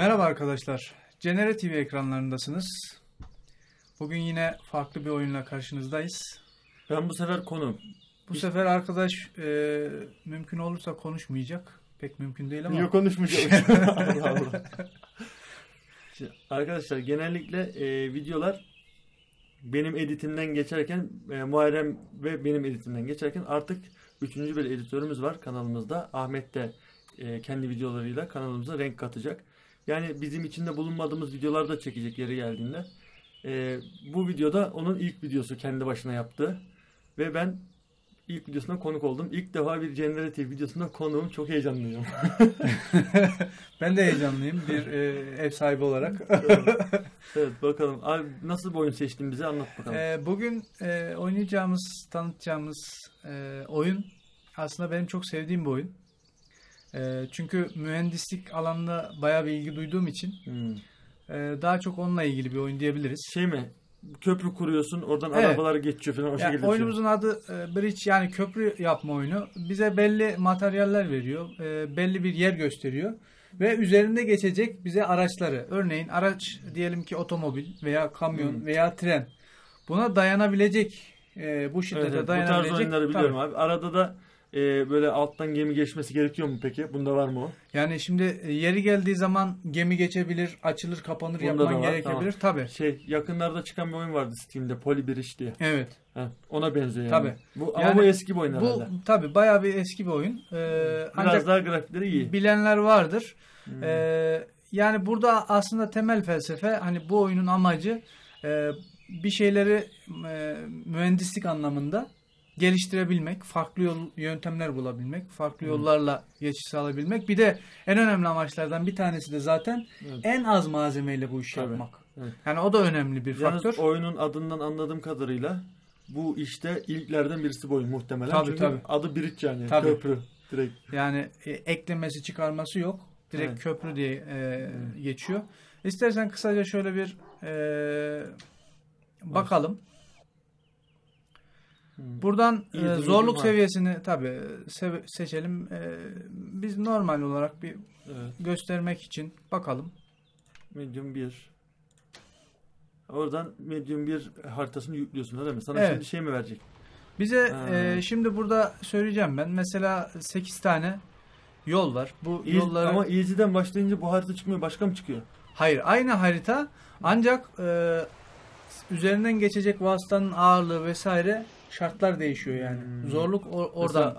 Merhaba arkadaşlar. Cenere TV ekranlarındasınız. Bugün yine farklı bir oyunla karşınızdayız. Ben bu sefer konu. Bu sefer arkadaş mümkün olursa konuşmayacak. Pek mümkün değil ama. Yok, konuşmayacak. Allah Allah. Şimdi, arkadaşlar genellikle videolar benim editimden geçerken Muharrem ve benim editimden geçerken artık üçüncü bir editörümüz var kanalımızda. Ahmet de kendi videolarıyla kanalımıza renk katacak. Yani bizim içinde bulunmadığımız videolar da çekecek yeri geldiğinde. Bu videoda onun ilk videosu kendi başına yaptı. Ve ben ilk videosuna konuk oldum. İlk defa bir Cenere TV videosunda konuğum. Çok heyecanlıyım. Ben de heyecanlıyım bir ev sahibi olarak. Evet, bakalım. Abi, nasıl bir oyun seçtin, bize anlat bakalım. Bugün oynayacağımız, tanıtacağımız oyun aslında benim çok sevdiğim bir oyun. Çünkü mühendislik alanında bayağı bir ilgi duyduğum için daha çok onunla ilgili bir oyun diyebiliriz. Şey mi? Köprü kuruyorsun, oradan Evet. arabalar geçiyor falan, o Yani şekilde. oyunumuzun adı Bridge, yani köprü yapma oyunu. Bize belli materyaller veriyor, belli bir yer gösteriyor ve üzerinde geçecek bize araçları. Örneğin araç diyelim ki otomobil veya kamyon veya tren. Buna dayanabilecek, bu şiddete Evet, dayanabilecek. bu tarz oyunları biliyorum tabii. abi. Arada da böyle alttan gemi geçmesi gerekiyor mu peki? Bunda var mı o? Yani şimdi yeri geldiği zaman gemi geçebilir, açılır, kapanır, Bunda yapman da var, gerekebilir. Tabii. Yakınlarda çıkan bir oyun vardı Steam'de, Polybridge diye. Evet. Ona benziyor yani. Tabii. Ama bu eski bir oyun herhalde. Bu tabii bayağı bir eski bir oyun. Biraz Ancak daha grafikleri iyi. bilenler vardır. Yani burada aslında temel felsefe, hani bu oyunun amacı bir şeyleri mühendislik anlamında geliştirebilmek, farklı yöntemler bulabilmek, farklı yollarla geçiş sağlayabilmek. Bir de en önemli amaçlardan bir tanesi de zaten en az malzemeyle bu işi yapmak. Evet. Yani o da önemli bir Yalnız faktör. oyunun adından anladığım kadarıyla bu işte ilklerden birisi bu oyun muhtemelen. Tabii, Çünkü tabii. adı bridge yani. Tabii. Köprü direkt. Yani eklemesi çıkarması yok. Direkt Evet. köprü diye geçiyor. İstersen kısaca şöyle bir bakalım. Buradan zorluk seviyesini tabii seçelim. Biz normal olarak bir göstermek için bakalım. Medium 1. Oradan Medium 1 haritasını yüklüyorsun, öyle mi? Sana Evet. şimdi şey mi verecek? Bize şimdi burada söyleyeceğim ben. Mesela 8 tane yol var. Bu yolları... Ama Easy'den başlayınca bu harita çıkmıyor, başka mı çıkıyor? Hayır, aynı harita ancak üzerinden geçecek vasıtanın ağırlığı vesaire şartlar değişiyor yani. Zorluk oradan.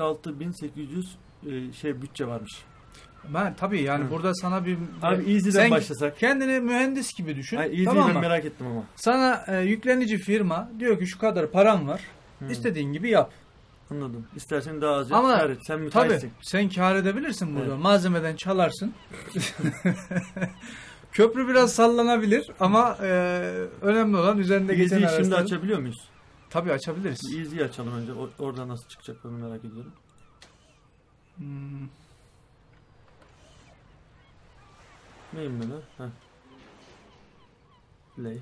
66.800 bütçe varmış. Tabii yani burada sana bir... Abi Easy'den sen başlasak. kendini mühendis gibi düşün. Easy'yi Tamam ben mı? merak ettim ama. Sana yüklenici firma diyor ki şu kadar param var. İstediğin gibi yap. Anladım. İstersen daha az yap, Ama kâr et. Sen tabii müteahhitsin. sen kâr edebilirsin burada. Evet. Malzemeden çalarsın. Köprü biraz sallanabilir ama önemli olan üzerinde geçen Easy'yi şimdi araçların... açabiliyor muyuz? Tabii açabiliriz. Easy'yi açalım önce. Oradan nasıl çıkacak onu merak ediyorum. Neyim ben ha? Play.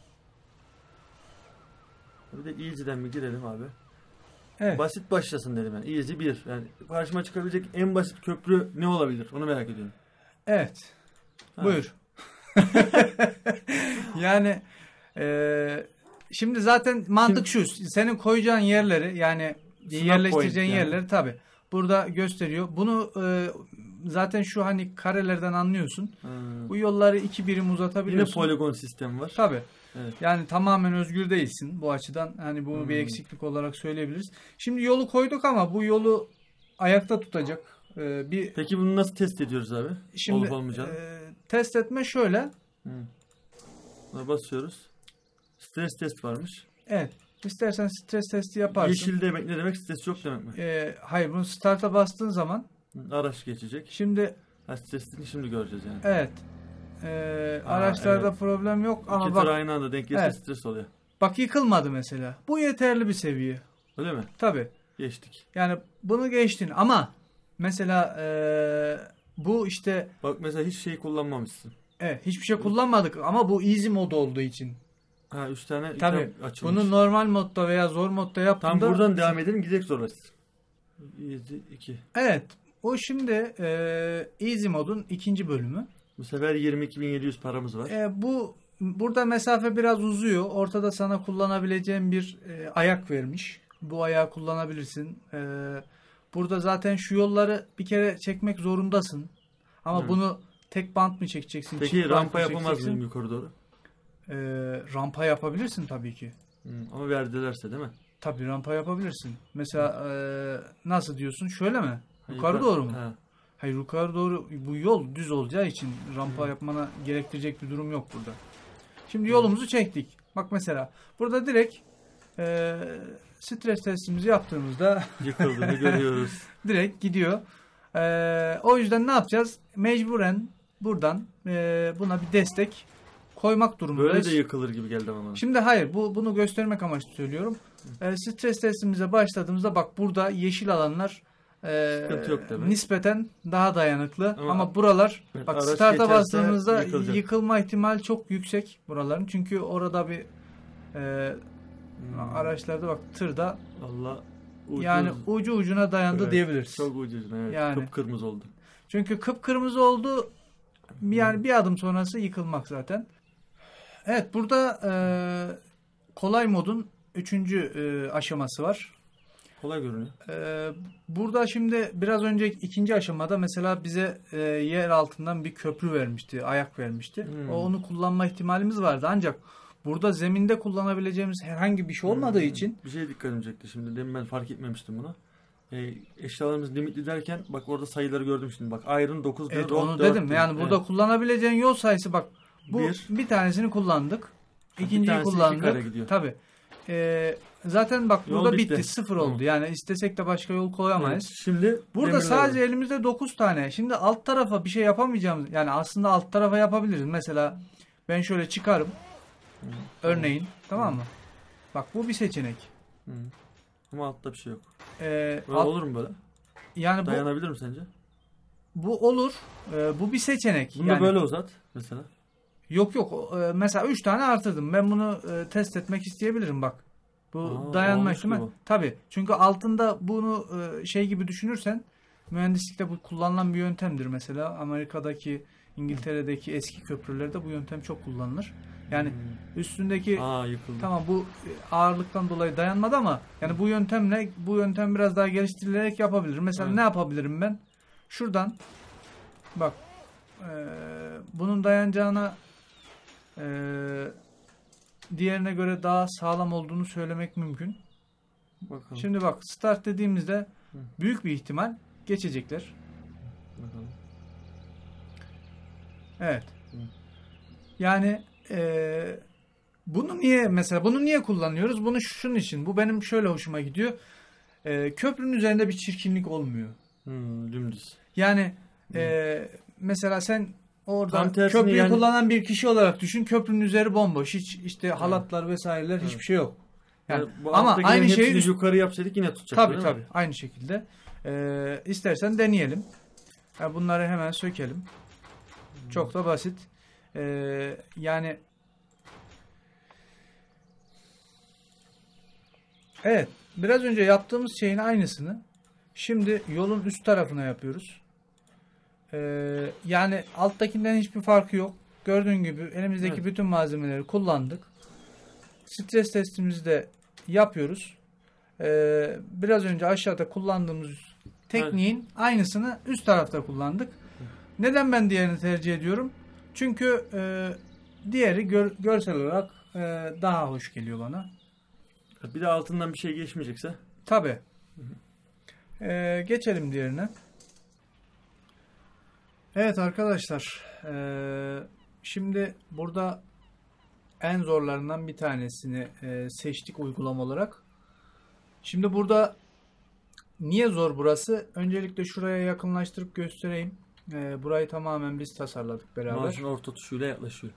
Bir de Easy'den mi girelim abi? Evet. Basit başlasın dedim yani. Easy 1. Yani karşıma çıkabilecek en basit köprü ne olabilir? Onu merak ediyorum. Evet. Buyur. Yani şimdi zaten mantık şu. Senin koyacağın yerleri, yani yerleştireceğin yerleri tabii burada gösteriyor. Bunu zaten şu hani karelerden anlıyorsun. Bu yolları 2 birim uzatabiliyorsun. Yine poligon sistemi var. Tabii. Evet. Yani tamamen özgür değilsin bu açıdan. Hani bunu bir eksiklik olarak söyleyebiliriz. Şimdi yolu koyduk ama bu yolu ayakta tutacak Peki bunu nasıl test ediyoruz abi? Şimdi Olup olmayacağını. Test etme şöyle. Buna basıyoruz. Stres test varmış. Evet. İstersen stres testi yaparsın. Yeşil demek ne demek? Stres yok demek mi? Hayır, bunu start'a bastığın zaman Araç geçecek. şimdi Stresini şimdi göreceğiz yani. evet. Araçlarda problem yok ama İki bak. tır aynı anda denk gelirse stres oluyor. Bak yıkılmadı mesela. Bu yeterli bir seviye. Öyle mi? Tabii. Geçtik. Yani bunu geçtin ama mesela bu işte bak mesela hiç şey kullanmamışsın. Evet, hiçbir şey kullanmadık ama bu easy mod olduğu için. 3 tane tabii açılmış. bunu normal modda veya zor modda yaptığında... Tam buradan devam edelim, gidecek zorlaşsın. Easy 2. Evet. O şimdi Easy modun ikinci bölümü. Bu sefer 22.700 paramız var. Burada mesafe biraz uzuyor. Ortada sana kullanabileceğin bir ayak vermiş. Bu ayağı kullanabilirsin. Burada zaten şu yolları bir kere çekmek zorundasın. Ama bunu tek bant mı çekeceksin? Peki rampa yapamaz mıyım yukarı doğru? Rampa yapabilirsin tabii ki. Ama verdilerse değil mi? Tabii rampa yapabilirsin. Mesela nasıl diyorsun? Şöyle mi? Yukarı doğru mu? He. Hayır, yukarı doğru. Bu yol düz olacağı için rampa yapmana gerektirecek bir durum yok burada. Şimdi yolumuzu çektik. Bak mesela burada direkt stres testimizi yaptığımızda yıkıldığını görüyoruz. Direkt gidiyor. O yüzden ne yapacağız? Mecburen buradan buna bir destek koymak durumundayız. Böyle de yıkılır gibi geldi bana. Şimdi hayır, bunu göstermek amaçlı söylüyorum. Stres testimize başladığımızda bak burada yeşil alanlar yok nispeten daha dayanıklı ama buralar bak start'a bastığımızda yıkılma ihtimali çok yüksek buraların. Çünkü orada bir araçlarda bak tırda yani ucu ucuna dayandı diyebiliriz. Çok ucu ucuna, evet. Yani, kıpkırmızı oldu. Çünkü kıpkırmızı oldu, yani bir adım sonrası yıkılmak zaten. Evet, burada kolay modun 3. aşaması var. Kolay görünüyor. Burada şimdi biraz önce 2. aşamada mesela bize yer altından bir köprü vermişti, ayak vermişti. Onu kullanma ihtimalimiz vardı ancak burada zeminde kullanabileceğimiz herhangi bir şey olmadığı için. Bir şey dikkatimi çekti şimdi. Demin ben fark etmemiştim bunu. Eşyalarımız limitli derken bak orada sayıları gördüm şimdi. Bak Iron 9 evet, onu dedim. Yani burada kullanabileceğin yol sayısı bak. Bu bir tanesini kullandık. İkinciyi kullandık. Tabii. Zaten bak burada bitti. 0 oldu. Yani istesek de başka yol koyamayız. Evet, şimdi burada sadece elimizde 9 tane. Şimdi alt tarafa bir şey yapamayacağımız. Yani aslında alt tarafa yapabiliriz. Mesela ben şöyle çıkarım. Örneğin. Tamam mı? Bak bu bir seçenek. Ama altta bir şey yok. Olur mu böyle? Yani dayanabilir mi sence? Bu olur. Bu bir seçenek. Bunu da böyle uzat mesela. Yok. Mesela 3 tane artırdım. Ben bunu test etmek isteyebilirim bak. Bu dayanma ihtimali. Tabii. Çünkü altında bunu şey gibi düşünürsen mühendislikte bu kullanılan bir yöntemdir mesela. Amerika'daki, İngiltere'deki eski köprülerde bu yöntem çok kullanılır. Yani üstündeki tamam bu ağırlıktan dolayı dayanmadı ama yani bu yöntem biraz daha geliştirilerek yapabilirim. Mesela ne yapabilirim ben? Şuradan bak bunun dayanacağına diğerine göre daha sağlam olduğunu söylemek mümkün. Bakalım. Şimdi bak start dediğimizde büyük bir ihtimal geçecekler. Bakalım. Evet. Yani bunu niye kullanıyoruz? Bunu şunun için. Bu benim şöyle hoşuma gidiyor. Köprünün üzerinde bir çirkinlik olmuyor. Dümdüz. Yani mesela sen orada köprüyü kullanan bir kişi olarak düşün. Köprünün üzeri bomboş. Hiç işte halatlar vesaireler hiçbir şey yok. Yani ama aynı şeyi yukarı yapsaydık yine tutacak. Tabii. Aynı şekilde. İstersen deneyelim. Bunları hemen sökelim. Çok da basit. Yani evet. Biraz önce yaptığımız şeyin aynısını şimdi yolun üst tarafına yapıyoruz. Yani alttakinden hiçbir farkı yok. Gördüğün gibi elimizdeki bütün malzemeleri kullandık. Stres testimizi de yapıyoruz. Biraz önce aşağıda kullandığımız tekniğin aynısını üst tarafta kullandık. Neden ben diğerini tercih ediyorum? Çünkü diğeri görsel olarak daha hoş geliyor bana. Bir de altından bir şey geçmeyecekse. Tabii. Geçelim diğerine. Evet arkadaşlar. Şimdi burada en zorlarından bir tanesini seçtik uygulama olarak. Şimdi burada niye zor burası? Öncelikle şuraya yakınlaştırıp göstereyim. Burayı tamamen biz tasarladık beraber. Maaşın orta tuşuyla yaklaşıyor.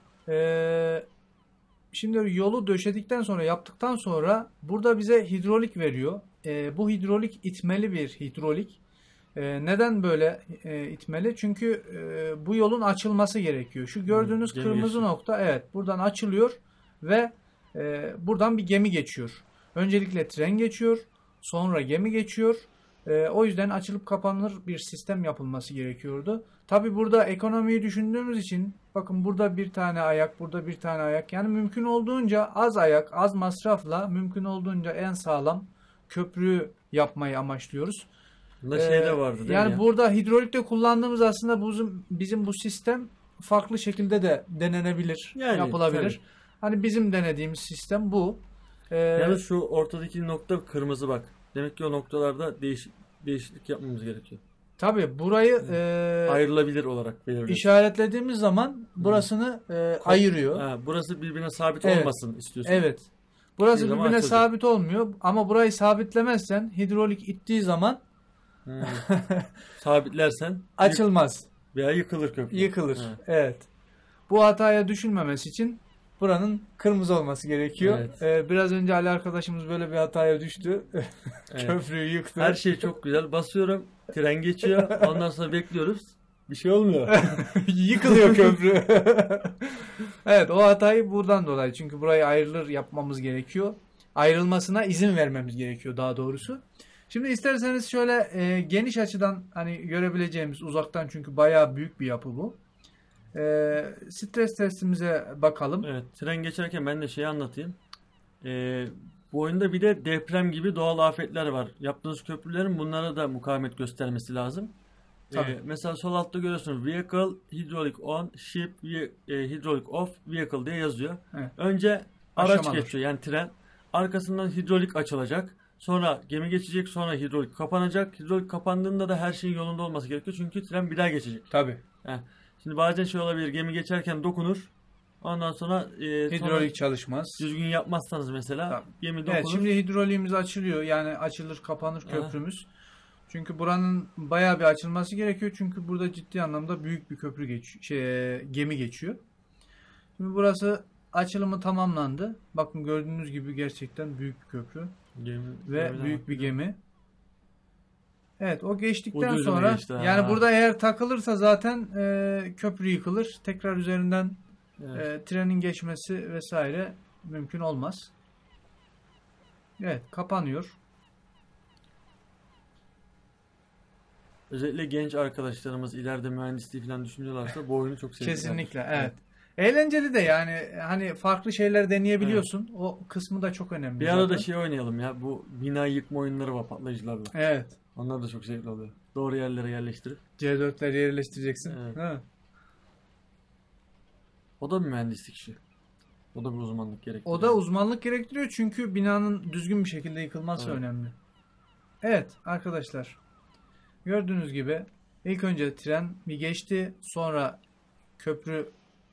Şimdi yolu döşedikten sonra yaptıktan sonra burada bize hidrolik veriyor. Bu hidrolik itmeli bir hidrolik. Neden böyle itmeli? Çünkü bu yolun açılması gerekiyor. Şu gördüğünüz kırmızı nokta buradan açılıyor ve buradan bir gemi geçiyor. Öncelikle tren geçiyor. Sonra gemi geçiyor. O yüzden açılıp kapanır bir sistem yapılması gerekiyordu. Tabi burada ekonomiyi düşündüğümüz için bakın burada bir tane ayak, burada bir tane ayak. Yani mümkün olduğunca az ayak, az masrafla mümkün olduğunca en sağlam köprüyü yapmayı amaçlıyoruz. Bunda şey de vardı değil yani mi? burada hidrolikte kullandığımız aslında bizim bu sistem farklı şekilde de denenebilir, Yani, yapılabilir. tabii. Hani bizim denediğimiz sistem bu. Yalnız şu ortadaki nokta kırmızı bak. Demek ki o noktalarda değişiklik yapmamız gerekiyor. Tabii burayı Ayrılabilir olarak belirli. işaretlediğimiz zaman burasını ayırıyor. Ha, burası birbirine sabit Evet. olmasın istiyorsun. Evet. Burası Bir zaman birbirine açılacak. sabit olmuyor ama burayı sabitlemezsen hidrolik ittiği zaman Hmm. Sabitlersen açılmaz. veya yıkılır köprü. Yıkılır. Ha. Evet. Bu hataya düşülmemesi için buranın kırmızı olması gerekiyor. Evet. Biraz önce Ali arkadaşımız böyle bir hataya düştü. Evet. Köprüyü yıktı. Her şey çok güzel. Basıyorum. Tren geçiyor. Ondan sonra bekliyoruz. Bir şey olmuyor. Yıkılıyor köprü. Evet, o hatayı buradan dolayı. Çünkü burayı ayrılır yapmamız gerekiyor. Ayrılmasına izin vermemiz gerekiyor daha doğrusu. Şimdi isterseniz şöyle geniş açıdan hani görebileceğimiz uzaktan, çünkü bayağı büyük bir yapı bu. Stres testimize bakalım. Evet. Tren geçerken ben de şeyi anlatayım. Bu oyunda bir de deprem gibi doğal afetler var. Yaptığınız köprülerin bunlara da mukavemet göstermesi lazım. Tabii. Mesela sol altta görüyorsunuz vehicle, hydraulic on, ship, hydraulic off, vehicle diye yazıyor. Evet. Önce araç Aşamalar. geçiyor yani tren. Arkasından hidrolik açılacak. Sonra gemi geçecek. Sonra hidrolik kapanacak. Hidrolik kapandığında da her şeyin yolunda olması gerekiyor. Çünkü tren bir daha geçecek. Tabii. Şimdi bazen şey olabilir. Gemi geçerken dokunur. Ondan sonra Hidrolik çalışmaz. düzgün yapmazsanız mesela Tabii. gemi dokunur. Evet, şimdi hidroliğimiz açılıyor. Yani açılır kapanır köprümüz. Çünkü buranın bayağı bir açılması gerekiyor. Çünkü burada ciddi anlamda büyük bir köprü gemi geçiyor. Şimdi burası açılımı tamamlandı. Bakın gördüğünüz gibi gerçekten büyük bir köprü ve büyük bir gemi. Evet, o geçtikten Ucu sonra geçti, yani burada eğer takılırsa zaten köprü yıkılır. Tekrar üzerinden Evet. trenin geçmesi vesaire mümkün olmaz. Evet, kapanıyor. Özellikle genç arkadaşlarımız ileride mühendisliği falan düşünüyorlarsa bu oyunu çok sevecekler. Kesinlikle, evet. Eğlenceli de yani hani farklı şeyler deneyebiliyorsun. O kısmı da çok önemli. Bir arada zaten. şey oynayalım ya, bu bina yıkma oyunları var patlayıcılarla. Evet. Onlar da çok zevkli oluyor. Doğru yerlere yerleştirip. C4'leri yerleştireceksin. Evet. Değil mi? O da bir mühendislik işi. O da bir uzmanlık gerektiriyor. O da uzmanlık gerektiriyor çünkü binanın düzgün bir şekilde yıkılması Evet. önemli. Evet arkadaşlar. Gördüğünüz gibi ilk önce tren bir geçti. Sonra köprü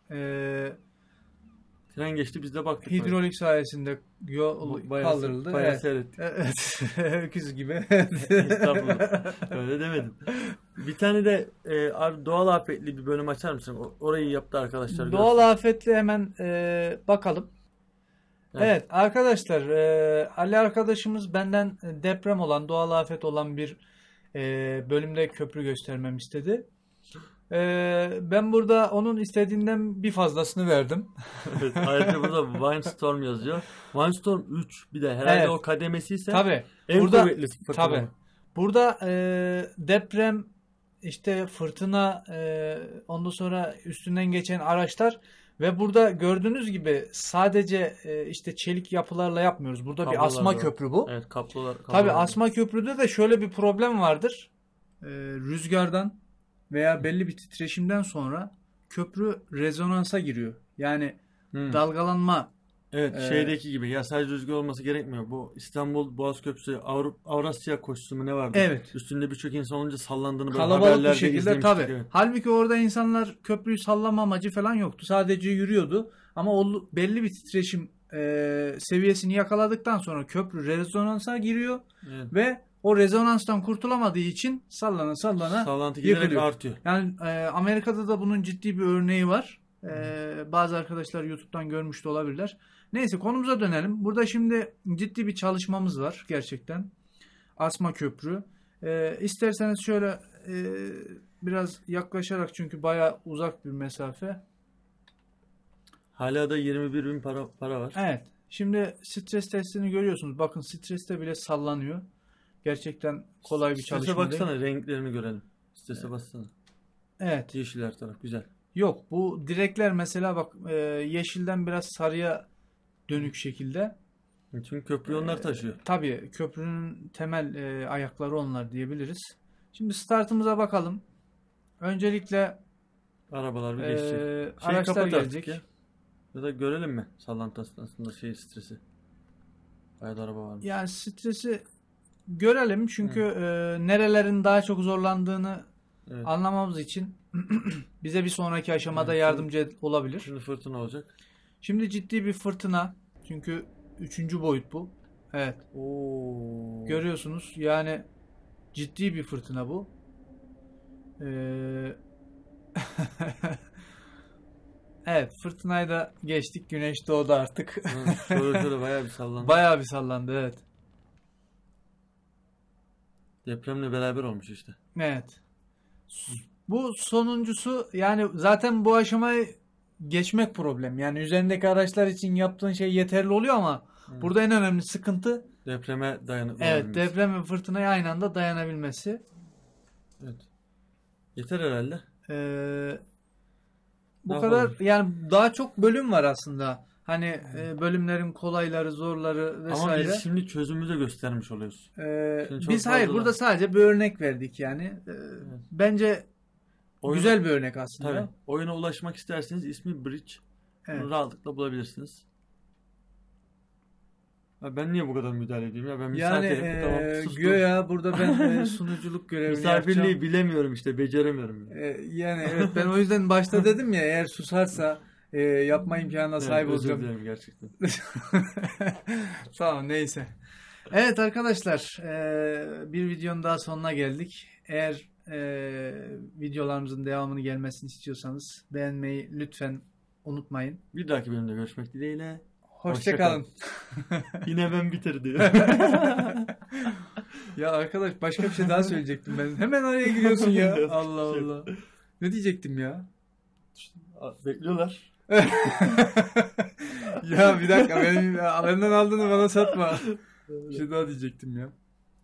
Tren geçti, biz de baktık. hidrolik sayesinde yol kaldırıldı. Bayağı Evet. seyrettik. Evet. Öküz gibi. Estağfurullah. Öyle demedim. Bir tane de abi doğal afetli bir bölüm açar mısın? Orayı yaptı arkadaşlar. Doğal afetli hemen bakalım. Evet arkadaşlar, Ali arkadaşımız benden deprem olan, doğal afet olan bir bölümde köprü göstermem istedi. Ben burada onun istediğinden bir fazlasını verdim. Evet, ayrıca burada Windstorm yazıyor. Windstorm 3 bir de herhalde Evet. o kademesi ise Tabii. en Burada kuvvetlisi fırtına. tabii. Burada deprem, işte fırtına, ondan sonra üstünden geçen araçlar ve burada gördüğünüz gibi sadece işte çelik yapılarla yapmıyoruz. Burada bir Kablolar asma da. köprü bu. Evet, kablolar. Tabii asma köprüde de şöyle bir problem vardır. Rüzgardan veya belli bir titreşimden sonra köprü rezonansa giriyor. Yani dalgalanma. Evet, şeydeki gibi ya, sadece rüzgar olması gerekmiyor. Bu İstanbul Boğaz Köprüsü, Avrasya koşusu mu ne vardı? Evet. Üstünde birçok insan olunca sallandığını böyle Kalabalık bir haberlerde şekilde izlemiştik, tabii. evet. Halbuki orada insanlar köprüyü sallama amacı falan yoktu. Sadece yürüyordu. Ama o belli bir titreşim seviyesini yakaladıktan sonra köprü rezonansa giriyor Evet. ve o rezonanstan kurtulamadığı için sallana Sallantı giderek yıkılıyor. artıyor. Yani Amerika'da da bunun ciddi bir örneği var. Bazı arkadaşlar YouTube'dan görmüş de olabilirler. Neyse, konumuza dönelim. Burada şimdi ciddi bir çalışmamız var gerçekten. Asma köprü. İsterseniz şöyle biraz yaklaşarak, çünkü bayağı uzak bir mesafe. Hala da 21.000 para var. Evet. Şimdi stres testini görüyorsunuz. Bakın streste bile sallanıyor. Gerçekten kolay bir Strese çalışma değil. baksana, renklerini görelim. Strese baksana. Evet. Yeşil her taraf güzel. Yok, bu direkler mesela bak yeşilden biraz sarıya dönük şekilde. Çünkü köprü onlar taşıyor. Tabii köprünün temel ayakları onlar diyebiliriz. Şimdi startımıza bakalım. Öncelikle Arabalar bir geçecek. araçlar kapat artık gelecek. Ya da görelim mi sallantı aslında stresi. Bayağı da araba varmış. Yani stresi görelim çünkü nerelerin daha çok zorlandığını Evet. anlamamız için bize bir sonraki aşamada Evet, yardımcı olabilir. Şimdi fırtına olacak. Şimdi ciddi bir fırtına. Çünkü 3. boyut bu. Evet. Oo. Görüyorsunuz. Yani ciddi bir fırtına bu. Evet, fırtınayı da geçtik. Güneş doğdu artık. Şöyle bayağı bir sallandı. Bayağı bir sallandı, evet. Depremle beraber olmuş işte. Evet. Bu sonuncusu, yani zaten bu aşamayı geçmek problem. Yani üzerindeki araçlar için yaptığın şey yeterli oluyor ama burada en önemli sıkıntı depreme dayanıklı evet, olabilmesi. deprem ve fırtınaya aynı anda dayanabilmesi. Evet. Yeter herhalde. Bu Ne kadar yapalım? yani daha çok bölüm var aslında. Hani bölümlerin kolayları, zorları Ama vesaire. biz şimdi çözümü de göstermiş oluyoruz. Şimdi çok Biz hayır fazla burada da- sadece bir örnek verdik yani. Bence Oyun- güzel bir örnek aslında. Tabii. Oyuna ulaşmak isterseniz ismi Bridge. Evet. Bunu rahatlıkla bulabilirsiniz. Ya ben niye bu kadar müdahale ediyorum ya? Ben Yani misafirim. Tamam, sustum. güya burada ben sunuculuk görevini Misafirliği yapacağım. bilemiyorum işte. Beceremiyorum. Yani evet, ben o yüzden başta dedim ya, eğer susarsa yapma imkanına sahip Evet, özür olacağım. dilerim gerçekten. Tamam, neyse. Evet arkadaşlar, bir videonun daha sonuna geldik. Eğer videolarımızın devamını gelmesini istiyorsanız beğenmeyi lütfen unutmayın. Bir dahaki bölümde görüşmek dileğiyle. Hoşça kalın. Yine ben bitir diyor. Ya arkadaş, başka bir şey daha söyleyecektim ben. Hemen araya giriyorsun ya. Allah Allah. Ne diyecektim ya? Bekliyorlar. Ya bir dakika, benim benden aldığını bana satma. Bir şey daha diyecektim ya.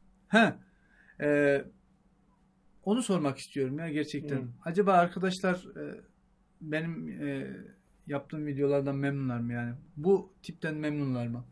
Onu sormak istiyorum ya gerçekten. Acaba arkadaşlar benim yaptığım videolardan memnunlar mı yani? Bu tipten memnunlar mı?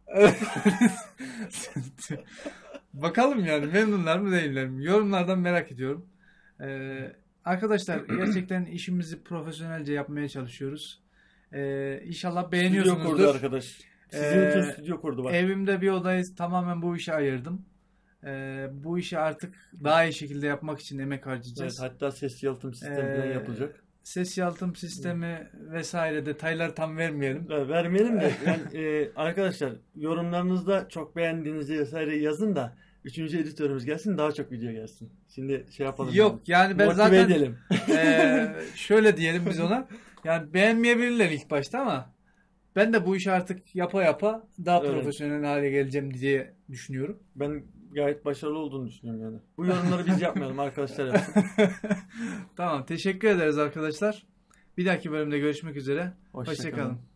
Bakalım yani, memnunlar mı değiller mi? Yorumlardan merak ediyorum. Arkadaşlar gerçekten işimizi profesyonelce yapmaya çalışıyoruz. İnşallah Stüdyo kurdu beğeniyorsunuzdur. arkadaş. Sizin için stüdyo kurdu bak. Evimde bir odayı tamamen bu işe ayırdım. Bu işi artık daha iyi şekilde yapmak için emek harcayacağız. Evet, hatta ses yalıtım sistemi falan yapılacak. Ses yalıtım sistemi vesaire detaylar tam vermeyelim. Vermeyelim de yani, arkadaşlar yorumlarınızda çok beğendiğinizi vesaire yazın da 3. editörümüz gelsin, daha çok video gelsin. Şimdi şey yapalım. Yok yani ben Motive zaten edelim. şöyle diyelim biz ona. Yani beğenmeyebilirler ilk başta ama ben de bu işi artık yapa yapa daha Evet. profesyonel hale geleceğim diye düşünüyorum. Ben gayet başarılı olduğunu düşünüyorum yani. Bu yorumları biz yapmayalım, arkadaşlar yapsın. Tamam, teşekkür ederiz arkadaşlar. Bir dahaki bölümde görüşmek üzere. Hoşça Hoşça kalın. kalın.